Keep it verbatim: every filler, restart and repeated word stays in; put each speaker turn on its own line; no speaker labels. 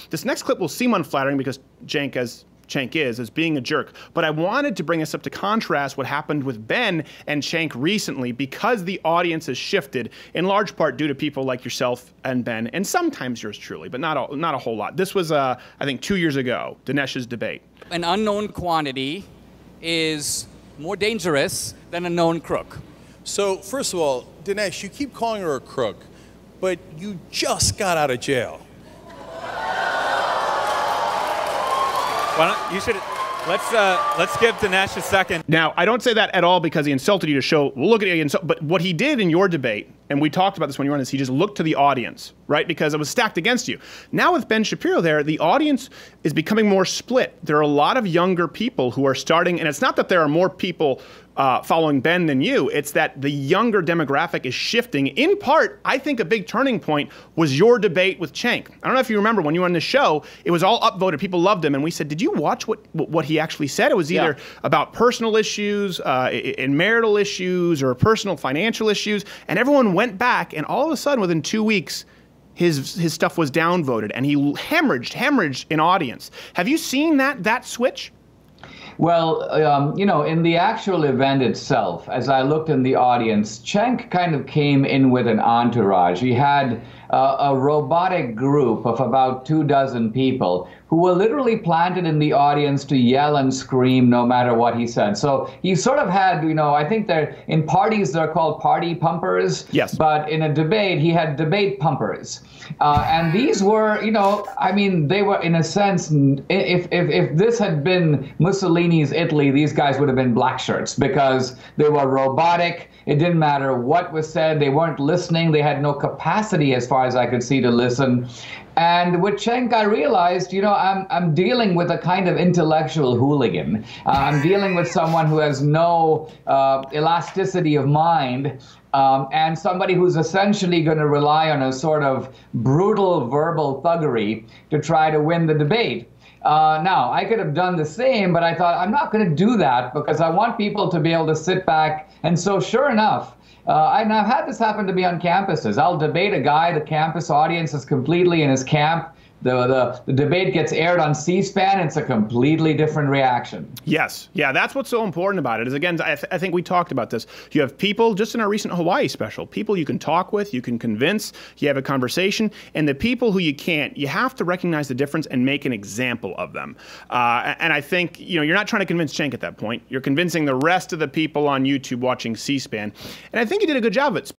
This next clip will seem unflattering because Cenk, as Cenk is, as being a jerk. But I wanted to bring us up to contrast what happened with Ben and Cenk recently because the audience has shifted, in large part due to people like yourself and Ben, and sometimes yours truly, but not a, not a whole lot. This was, uh, I think, two years ago, Dinesh's debate.
An unknown quantity is more dangerous than a known crook.
So, first of all, Dinesh, you keep calling her a crook, but you just got out of jail.
Why don't, you should, let's, uh, let's give Dinesh a second.
Now, I don't say that at all because he insulted you to show, well, look at you, but what he did in your debate, and we talked about this when you were on this, he just looked to the audience, right? Because it was stacked against you. Now with Ben Shapiro there, the audience is becoming more split. There are a lot of younger people who are starting, and it's not that there are more people uh, following Ben than you, it's that the younger demographic is shifting. In part, I think a big turning point was your debate with Cenk. I don't know if you remember when you were on the show, it was all upvoted, people loved him, and we said, did you watch what, what he actually said? It was either yeah. about personal issues, uh, and marital issues, or personal financial issues, and everyone went back, and all of a sudden, within two weeks, his his stuff was downvoted, and he hemorrhaged, hemorrhaged in audience. Have you seen that that switch?
Well, um, you know, in the actual event itself, as I looked in the audience, Cenk kind of came in with an entourage. He had uh, a robotic group of about two dozen people who were literally planted in the audience to yell and scream no matter what he said. So he sort of had, you know, I think they're in parties, they're called party pumpers.
Yes.
But in a debate, he had debate pumpers. Uh, and these were, you know, I mean, they were in a sense, if, if, if this had been Mussolini's Italy, these guys would have been black shirts because they were robotic. It didn't matter what was said. They weren't listening. They had no capacity, as far as I could see, to listen. And with Cenk, I realized, you know, I'm, I'm dealing with a kind of intellectual hooligan. Uh, I'm dealing with someone who has no uh, elasticity of mind, um, and somebody who's essentially going to rely on a sort of brutal verbal thuggery to try to win the debate. Uh, now, I could have done the same, but I thought I'm not going to do that because I want people to be able to sit back. And so sure enough, Uh, and I've had this happen to me on campuses. I'll debate a guy, the campus audience is completely in his camp. The, the, the debate gets aired on C SPAN, it's a completely different reaction.
Yes. Yeah, that's what's so important about it is, again, I, th I think we talked about this. You have people, just in our recent Hawaii special, people you can talk with, you can convince, you have a conversation, and the people who you can't, you have to recognize the difference and make an example of them. Uh, and I think, you know, you're not trying to convince Cenk at that point. You're convincing the rest of the people on YouTube watching C SPAN. And I think you did a good job of it.